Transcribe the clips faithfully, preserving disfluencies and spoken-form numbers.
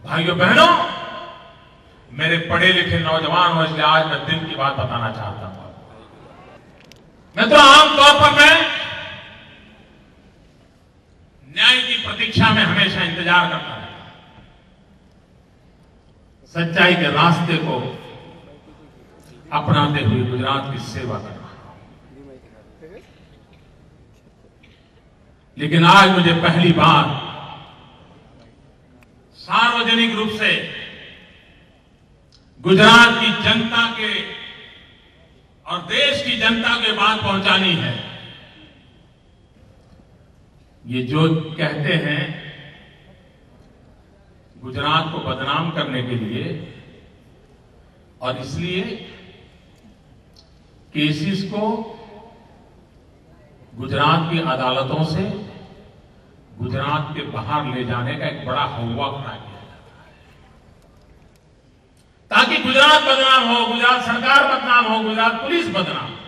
भाइयों बहनों, मेरे पढ़े लिखे नौजवान हो, इसलिए आज मैं दिल की बात बताना चाहता हूं। मैं तो आमतौर पर मैं न्याय की प्रतीक्षा में हमेशा इंतजार करता रहता, सच्चाई के रास्ते को अपनाते हुए गुजरात की सेवा कर रहा हूं। लेकिन आज मुझे पहली बार सार्वजनिक रूप से गुजरात की जनता के और देश की जनता के बात पहुंचानी है। ये जो कहते हैं गुजरात को बदनाम करने के लिए और इसलिए केसेस को गुजरात की अदालतों से गुजरात के बाहर ले जाने का एक बड़ा हौवा खड़ा किया जाता है, ताकि गुजरात बदनाम हो, गुजरात सरकार बदनाम हो, गुजरात पुलिस बदनाम हो।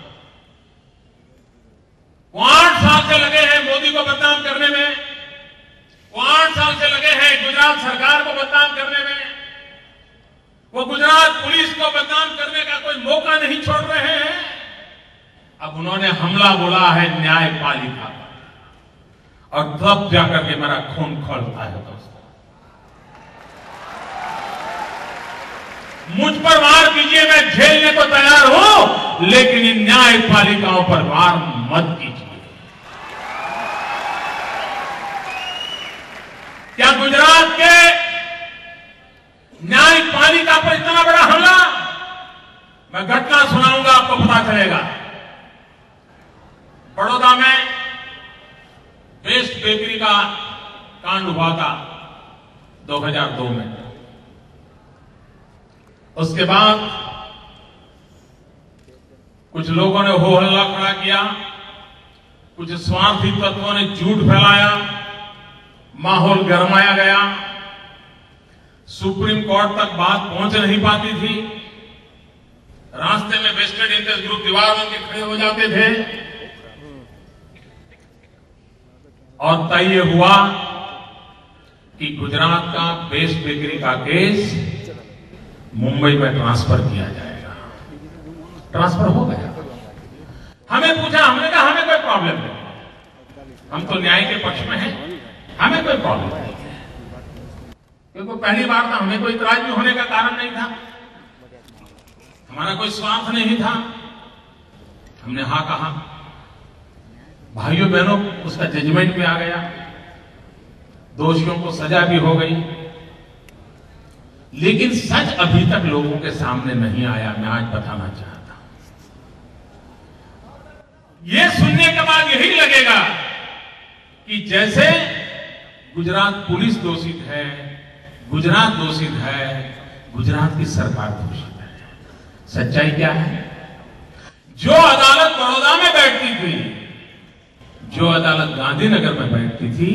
वो आठ साल से लगे हैं मोदी को बदनाम करने में, वो आठ साल से लगे हैं गुजरात सरकार को बदनाम करने में, वो गुजरात पुलिस को बदनाम करने का कोई मौका नहीं छोड़ रहे हैं। अब उन्होंने हमला बोला है न्यायपालिका पर, और तब जाकर के मेरा खून खौलता है दोस्तों। मुझ पर वार कीजिए, मैं झेलने को तैयार हूं, लेकिन इन न्यायपालिकाओं पर वार मत कीजिए। क्या गुजरात के न्यायपालिका पर इतना बड़ा हमला? मैं घटना सुनाऊंगा, आपको पता चलेगा। बड़ौदा में बेस्ट बेकरी का कांड हुआ था दो हज़ार दो में। उसके बाद कुछ लोगों ने हो हल्ला खड़ा किया, कुछ स्वार्थी तत्वों ने झूठ फैलाया, माहौल गरमाया गया, सुप्रीम कोर्ट तक बात पहुंच नहीं पाती थी, रास्ते में वेस्टेड इंटरेस्ट ग्रुप दीवार बन के खड़े हो जाते थे, और तय ये हुआ कि गुजरात का बेस्ट बेकरी का केस मुंबई में ट्रांसफर किया जाएगा। ट्रांसफर हो गया। हमें पूछा, हमने कहा हमें कोई प्रॉब्लम नहीं, हम तो न्याय के पक्ष में हैं, हमें कोई प्रॉब्लम नहीं है, क्योंकि पहली बार था, हमें कोई इतराज भी होने का कारण नहीं था, हमारा कोई स्वार्थ नहीं था। हमने हाँ कहा, भाइयों बहनों, उसका जजमेंट भी आ गया, दोषियों को सजा भी हो गई, लेकिन सच अभी तक लोगों के सामने नहीं आया। मैं आज बताना चाहता हूं, यह सुनने के बाद यही लगेगा कि जैसे गुजरात पुलिस दोषित है, गुजरात दोषित है, गुजरात की सरकार दोषित है। सच्चाई क्या है? जो अदालत बड़ौदा में बैठती थी, जो अदालत गांधीनगर में बैठती थी,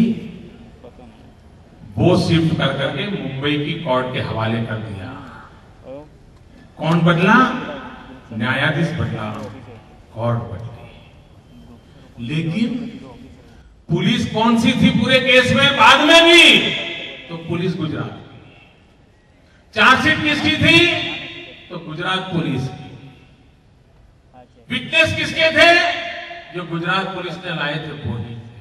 वो शिफ्ट कर करके मुंबई की कोर्ट के हवाले कर दिया। कौन बदला? न्यायाधीश बदला, कोर्ट बदली। लेकिन पुलिस कौन सी थी पूरे केस में? बाद में भी तो पुलिस गुजरात की। चार्जशीट किसकी थी? तो गुजरात पुलिस की। विटनेस किसके थे? जो गुजरात पुलिस ने लाए थे वो ही थे।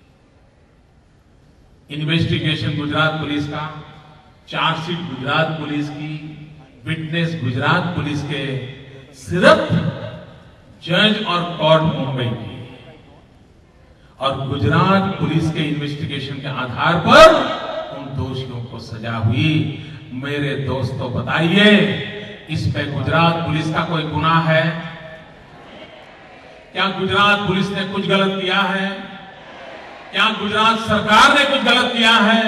इन्वेस्टिगेशन गुजरात पुलिस का, चार्जशीट गुजरात पुलिस की, विटनेस गुजरात पुलिस के, सिर्फ जज और कोर्ट मुंबई की। और गुजरात पुलिस के इन्वेस्टिगेशन के आधार पर उन दोषियों को सजा हुई। मेरे दोस्तों बताइए, इस पे गुजरात पुलिस का कोई गुनाह है? क्या गुजरात पुलिस ने कुछ गलत किया है? क्या गुजरात सरकार ने कुछ गलत किया है?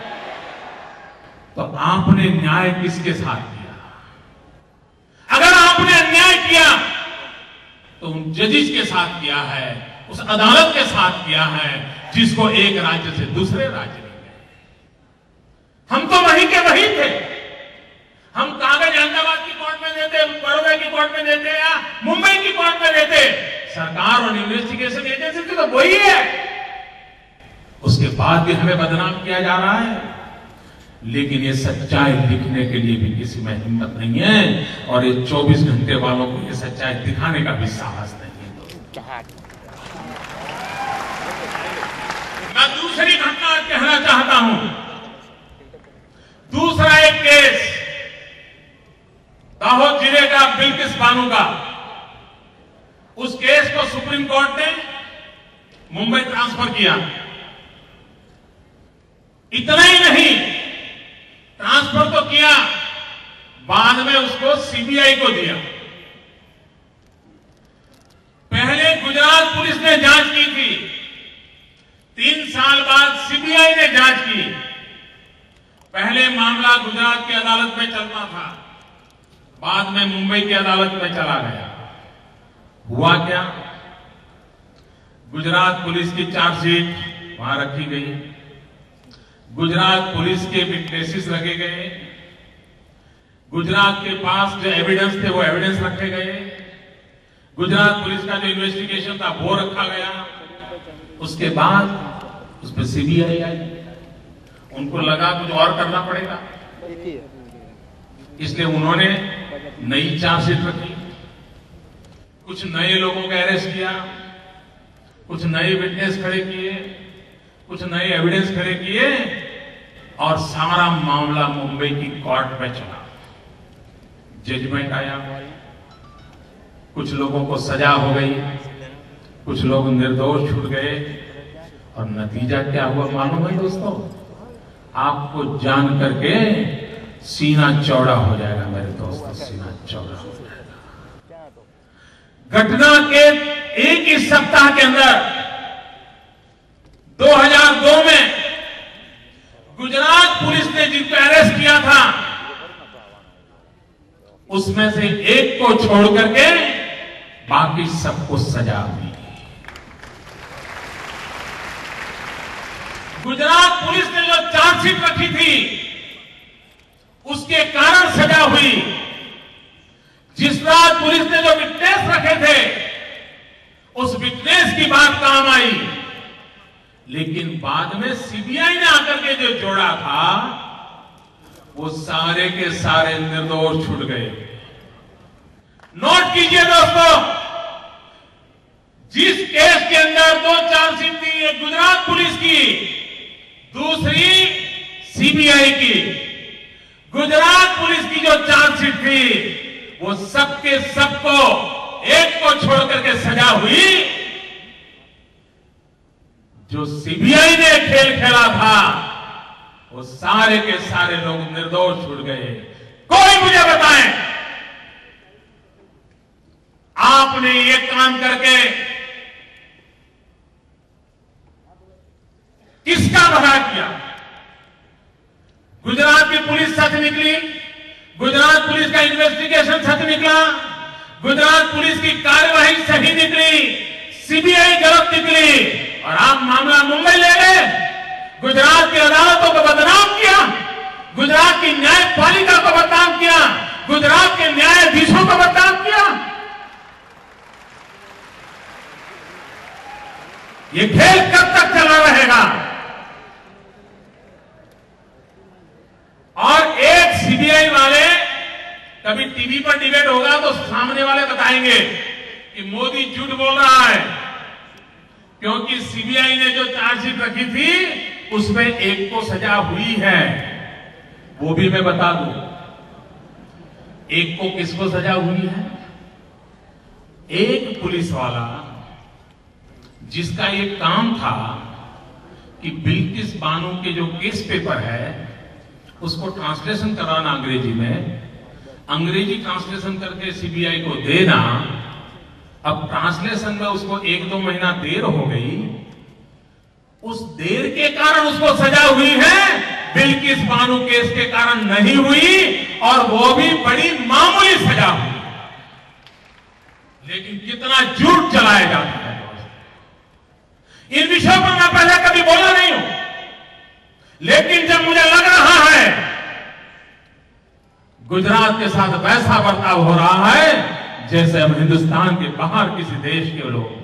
तो आपने न्याय किसके साथ किया? अगर आपने अन्याय किया तो उन जजिस के साथ किया है, उस अदालत के साथ किया है जिसको एक राज्य से दूसरे राज्य में गए। हम तो वहीं के वहीं थे। हम कागज अहमदाबाद की कोर्ट में देते, बड़ौदा की कोर्ट में देते या मुंबई की कोर्ट में देते, सरकार और इन्वेस्टिगेशन एजेंसी की तो वही है। उसके बाद भी हमें बदनाम किया जा रहा है। लेकिन ये सच्चाई लिखने के लिए भी किसी में हिम्मत नहीं है, और ये चौबीस घंटे वालों को ये सच्चाई दिखाने का भी साहस नहीं है। मैं दूसरी घटना कहना चाहता हूं। दूसरा एक केस दाहोद जिले का बिल्किस बानो का, उस केस को सुप्रीम कोर्ट ने मुंबई ट्रांसफर किया। इतना ही नहीं, ट्रांसफर तो किया, बाद में उसको सीबीआई को दिया। पहले गुजरात पुलिस ने जांच की थी, तीन साल बाद सीबीआई ने जांच की। पहले मामला गुजरात की अदालत में चलता था, बाद में मुंबई की अदालत में चला गया। हुआ क्या? गुजरात पुलिस की चार्जशीट वहां रखी गई, गुजरात पुलिस के विटनेसेस रखे गए, गुजरात के पास जो एविडेंस थे वो एविडेंस रखे गए, गुजरात पुलिस का जो इन्वेस्टिगेशन था वो रखा गया। उसके बाद उस पर सीबीआई आई, उनको लगा कुछ और करना पड़ेगा, इसलिए उन्होंने नई चार्जशीट रखी, कुछ नए लोगों को अरेस्ट किया, कुछ नए विटनेस खड़े किए, कुछ नए एविडेंस खड़े किए, और सारा मामला मुंबई की कोर्ट में चला। जजमेंट आया, कुछ लोगों को सजा हो गई, कुछ लोग निर्दोष छूट गए, और नतीजा क्या हुआ मालूम है दोस्तों? आपको जान करके सीना चौड़ा हो जाएगा मेरे दोस्तों, सीना चौड़ा हो जाएगा। घटना के एक ही सप्ताह के अंदर दो हज़ार दो में गुजरात पुलिस ने जिनको अरेस्ट किया था, उसमें से एक को छोड़ करके बाकी सबको सजा हुई। गुजरात पुलिस ने जो चार्जशीट रखी थी उसके कारण सजा हुई। जिस रात पुलिस ने जो विटनेस रखे थे उस विटनेस की बात काम आई, लेकिन बाद में सीबीआई ने आकर के जो जोड़ा था वो सारे के सारे निर्दोष छूट गए। नोट कीजिए दोस्तों, जिस केस के अंदर दो चार्जशीट थी, एक गुजरात पुलिस की, दूसरी सीबीआई की। गुजरात पुलिस की जो चार्जशीट थी वो सबके सबको एक को छोड़ करके सजा हुई। जो सीबीआई ने खेल खेला था वो सारे के सारे लोग निर्दोष छूट गए। कोई मुझे बताएं, आपने ये काम करके किसका भला किया? गुजरात की पुलिस सच निकली, गुजरात पुलिस का इन्वेस्टिगेशन सच निकला, गुजरात पुलिस की कार्यवाही सही निकली, सीबीआई गलत निकली, और आप मामला मुंबई ले गए। गुजरात की अदालतों को बदनाम किया, गुजरात की न्यायपालिका को बदनाम किया, गुजरात के न्यायाधीशों को बदनाम किया। ये खेल कब तक चला रहेगा? और एक सीबीआई वाले, कभी टीवी पर डिबेट होगा तो सामने वाले बताएंगे कि मोदी झूठ बोल रहा है, क्योंकि सीबीआई ने जो चार्जशीट रखी थी उसमें एक को सजा हुई है। वो भी मैं बता दूं, एक को किसको सजा हुई है? एक पुलिस वाला जिसका ये काम था कि बिल्किस बानो के जो केस पेपर है उसको ट्रांसलेशन कराना अंग्रेजी में, अंग्रेजी ट्रांसलेशन करके सीबीआई को देना। अब ट्रांसलेशन में उसको एक दो महीना देर हो गई, उस देर के कारण उसको सजा हुई है, बिल्किस बानो केस के कारण नहीं हुई, और वो भी बड़ी मामूली सजा हुई। लेकिन कितना झूठ चलाया जाता है। इन विषयों पर मैं पहले कभी बोला नहीं हूं, लेकिन जब मुझे लग रहा है गुजरात के साथ वैसा बर्ताव हो रहा है जैसे अब हिंदुस्तान के बाहर किसी देश के लोग